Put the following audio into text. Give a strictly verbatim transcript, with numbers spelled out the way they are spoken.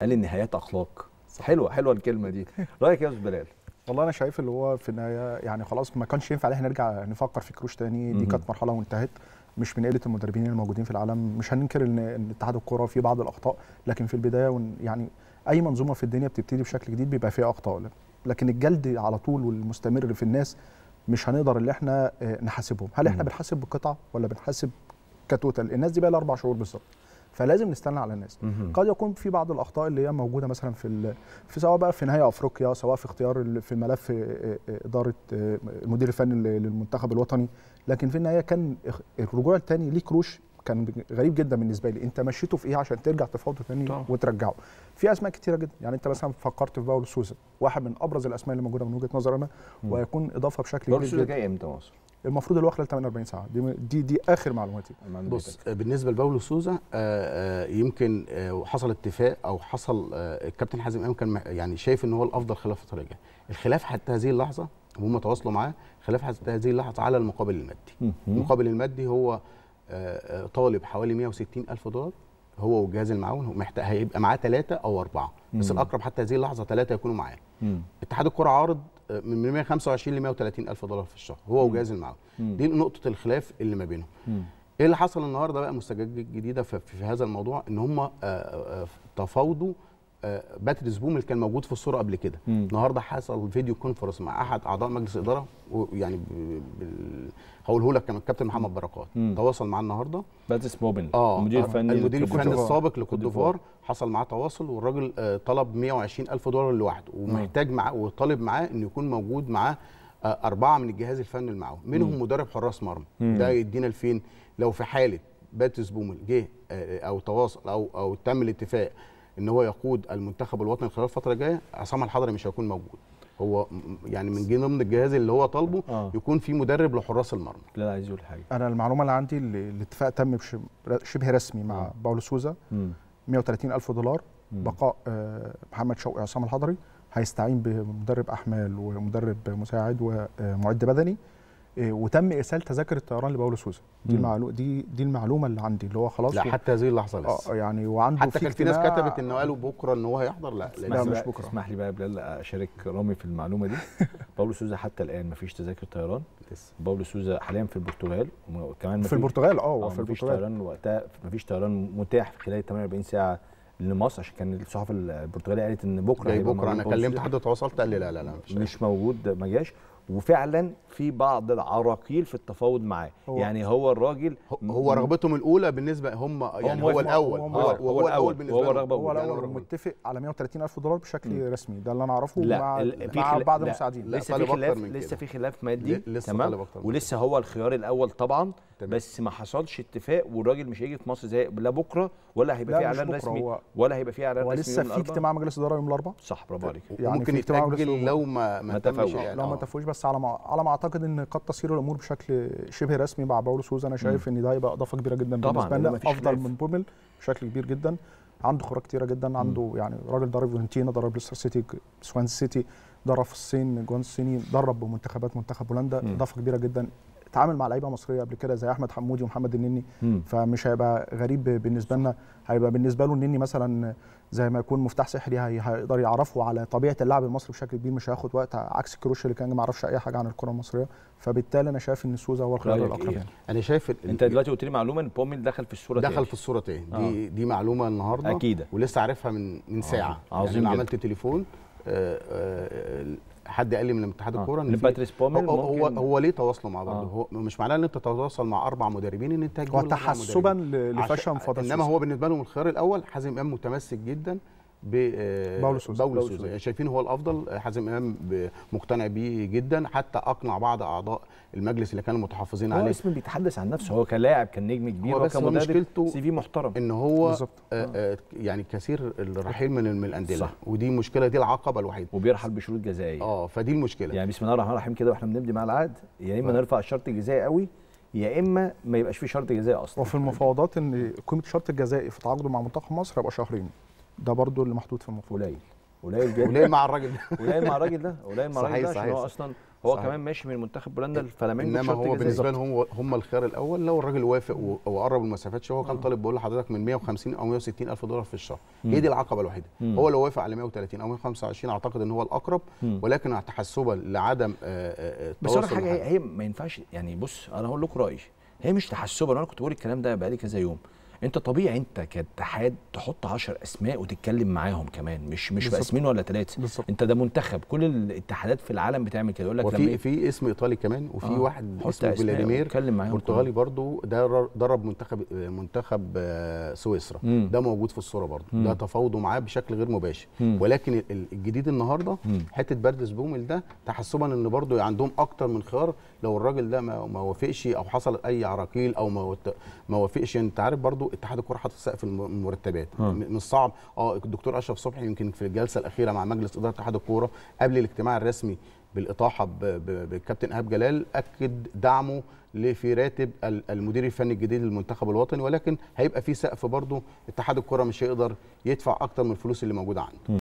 قال النهايات اخلاق. حلوه حلوه الكلمه دي. رايك يا استاذ بلال؟ والله انا شايف اللي هو في النهايه يعني خلاص ما كانش ينفع ان احنا نرجع نفكر في كروش تاني. دي كانت مرحله وانتهت، مش من قله المدربين الموجودين في العالم. مش هننكر ان ان اتحاد الكوره فيه بعض الاخطاء، لكن في البدايه يعني اي منظومه في الدنيا بتبتدي بشكل جديد بيبقى فيها اخطاء، لكن الجلد على طول والمستمر في الناس مش هنقدر ان احنا نحاسبهم. هل احنا بنحاسب بالقطعه ولا بنحاسب كتوتال؟ الناس دي بقى لها اربع شهور بالظبط، فلازم نستنى على الناس. قد يكون في بعض الاخطاء اللي هي موجوده مثلا في في سواء بقى في نهائي افريقيا، سواء في اختيار في ملف اداره المدير الفني للمنتخب الوطني، لكن في النهايه كان الرجوع الثاني ليه كروش كان غريب جدا بالنسبه لي. انت مشيته في ايه عشان ترجع تفاوضه ثاني وترجعه؟ في اسماء كتيره جدا، يعني انت مثلا فكرت في باولو سوزا، واحد من ابرز الاسماء اللي موجوده من وجهه نظر انا، وهيكون اضافه بشكل كبير. باولو سوزا جاي امتى مصر؟ المفروض اللي هو خلال ثمانية وأربعين ساعه. دي دي, دي اخر معلوماتي. بص، بالنسبه لباولو سوزا يمكن حصل اتفاق او حصل الكابتن حازم امام كان يعني شايف ان هو الافضل خلال الفتره الجايه. الخلاف حتى هذه اللحظه وهم تواصلوا معاه، خلاف حتى هذه اللحظه على المقابل المادي. المقابل المادي هو طالب حوالي مئة وستين ألف دولار هو والجهاز المعاون. هو محتاج هيبقى معاه ثلاثه او اربعه، بس الاقرب حتى هذه اللحظه ثلاثه يكونوا معاه. اتحاد الكره عارض من مئة وخمسة وعشرين ل مئة وثلاثين ألف دولار في الشهر هو وجهاز المعاون. دي نقطه الخلاف اللي ما بينهم. ايه اللي حصل النهارده بقى مستجدات جديده في, في هذا الموضوع؟ ان هم تفاوضوا باتريس بوم اللي كان موجود في الصوره قبل كده. النهارده حصل فيديو كونفرنس مع احد اعضاء مجلس الاداره، ويعني هقوله لك كمان الكابتن محمد بركات تواصل معاه النهارده. باتريس بوم اه المدير الفني المدير الفني السابق لكوت ديفوار، حصل معاه تواصل، والراجل طلب مئة وعشرين ألف دولار لوحده، ومحتاج معاه وطالب معاه انه يكون موجود معاه اربعه من الجهاز الفني المعاون، منهم مم. مدرب حراس مرمى. ده يدينا لفين؟ لو في حاله باتريس بومل جه او تواصل او او تم الاتفاق ان هو يقود المنتخب الوطني خلال الفتره الجايه، عصام الحضري مش هيكون موجود. هو يعني من ضمن الجهاز اللي هو طالبه آه. يكون في مدرب لحراس المرمى. لا عايز يقول حاجه. انا المعلومه اللي عندي الاتفاق تم شبه رسمي مع مم. باولو سوزا، مئة وثلاثين ألف دولار مم. بقاء محمد شوقي عصام الحضري، هيستعين بمدرب احمال ومدرب مساعد ومعد بدني، وتم ارسال تذاكر الطيران لباولو سوزا. دي المعلومه دي دي المعلومه اللي عندي اللي هو خلاص. لا حتى هذه اللحظه لسه. اه يعني وعنده حتى كان في ناس كتبت انه قالوا بكره ان هو هيحضر. لا لا مش بكره. اسمح لي بقى يا بلال اشارك رامي في المعلومه دي. باولو سوزا حتى الان ما فيش تذاكر طيران. باولو سوزا حاليا في البرتغال، وكمان في البرتغال اه هو في البرتغال طيران وقتها ما فيش طيران متاح في خلال ثمانية وأربعين ساعه لمصر، عشان كان الصحافه البرتغاليه قالت ان بكره هيبقى بكره. انا كلمت حد تواصلت قال لي لا لا لا مش, مش موجود، ما جاش. وفعلا في بعض العراقيل في التفاوض معاه. هو يعني هو الراجل هو رغبتهم الاولى بالنسبه هم يعني هو, هو الاول هو, هو, هو, هو الاول بالنسبه هو الرغبه هو الاول متفق على مئة وثلاثين ألف دولار بشكل م. رسمي. ده اللي انا اعرفه مع, مع بعض المساعدين. لسه في خلاف لسه في خلاف مادي تمام، ولسه هو الخيار الاول طبعا تمام. بس ما حصلش اتفاق، والراجل مش هيجي في مصر زي لا بكره ولا هيبقى في اعلان رسمي ولا هيبقى في اعلان رسمي. ولسه في اجتماع مجلس اداره يوم الاربعاء. صح برافو عليك. يعني ممكن يتاجل لو ما ما تفوش لو ما تفوش، بس على ما على ما اعتقد ان قد تصير الامور بشكل شبه رسمي مع باولو سوزا. انا شايف م. ان ده هيبقى اضافه كبيره جدا بالنسبه لنا، افضل من بومل بشكل كبير جدا. عنده خبرات كتيره جدا، عنده م. يعني راجل درب فيورنتينا، درب ليستر سيتي، سوان سيتي، درب في الصين جوان الصيني، درب بمنتخبات منتخب هولندا، اضافه كبيره جدا. اتعامل مع لعيبه مصريه قبل كده زي احمد حمودي ومحمد النني، مم. فمش هيبقى غريب بالنسبه لنا. هيبقى بالنسبه له النني مثلا زي ما يكون مفتاح سحري، هيقدر يعرفه على طبيعه اللاعب المصري بشكل كبير، مش هياخد وقت عكس كروش اللي كان ما يعرفش اي حاجه عن الكره المصريه. فبالتالي انا شايف ان سوزا هو الخيار الاقرب. يعني انا شايف انت دلوقتي قلت لي معلومه ان بوميل دخل في الصوره دخل تاني. في الصوره تاني دي آه. دي معلومه النهارده اكيد ولسه عارفها من من ساعه. آه. عظيم يعني انا جدا. عملت تليفون آآ آآ حد قال لي من اتحاد آه. الكوره ان باتريس بوميل هو هو, هو ليه تواصلوا مع بعض. آه. هو مش معناه ان انت تتواصل مع اربع مدربين ان انت تجيب وتحسبا لفشل فضل. انما هو بالنسبه لهم الخيار الاول حازم امام متمسك جدا باولو سوزا. باولو سوزا يعني شايفين هو الافضل. حازم امام مقتنع بيه جدا، حتى اقنع بعض اعضاء المجلس اللي كانوا متحفظين عليه. هو اسم بيتحدث عن نفسه، هو كلاعب كان نجم كبير، هو كان مشكلته سي في محترم ان هو آه آه يعني كثير الرحيل من من الانديه، ودي مشكله، دي العقبه الوحيده، وبيرحل بشروط جزائيه. اه فدي المشكله. يعني بسم الله الرحمن الرحيم كده واحنا بنبدي مع العقد، يا اما نرفع الشرط الجزائي قوي يا اما ما يبقاش في شرط جزائي اصلا. وفي المفاوضات ان قيمه الشرط الجزائي في تعاقده مع منتخب مصر هيبقى شهرين، ده برضو اللي محطوط في المفاوضات. قليل قليل جدا قليل مع الراجل ده قليل مع الراجل ده قليل مع الراجل ده عشان هو اصلا هو صحيح. كمان ماشي من منتخب بولندا الفلامينجو. انما هو بالنسبه لهم هم, هم الخيار الاول. لو الراجل وافق وقرب المسافات شويه، هو كان طالب بقول لحضرتك من مية وخمسين او مية وستين الف دولار في الشهر. هي دي العقبه الوحيده. مم. هو لو وافق على مية وتلاتين او مية وخمسة وعشرين اعتقد ان هو الاقرب. مم. ولكن تحسبا لعدم بس انا حاجه هي, هي ما ينفعش يعني. بص انا هقول لكم رايي، هي مش تحسبا. انا كنت بقول الكلام ده بقالي كذا يوم. انت طبيعي انت كاتحاد تحط عشر اسماء وتتكلم معاهم كمان، مش مش باسمين ولا ثلاثه. انت ده منتخب، كل الاتحادات في العالم بتعمل كده. يقول لك وفي في اسم ايطالي كمان، وفي آه. واحد اسمه فلاديمير برتغالي برضو، ده درب منتخب منتخب سويسرا. مم. ده موجود في الصوره برضو. مم. ده تفاوضوا معاه بشكل غير مباشر. مم. ولكن الجديد النهارده مم. حته بردس بومل ده تحسبا ان برضو عندهم اكتر من خيار. لو الراجل ده ما وافقش او حصل اي عراقيل او ما ما وافقش، انت عارف برضو اتحاد الكره حاطط سقف المرتبات. من الصعب اه الدكتور اشرف صبحي يمكن في الجلسه الاخيره مع مجلس اداره اتحاد الكوره قبل الاجتماع الرسمي بالاطاحه بالكابتن ايهاب جلال اكد دعمه في راتب المدير الفني الجديد للمنتخب الوطني. ولكن هيبقى في سقف برضو، اتحاد الكره مش هيقدر يدفع اكتر من الفلوس اللي موجوده عنده.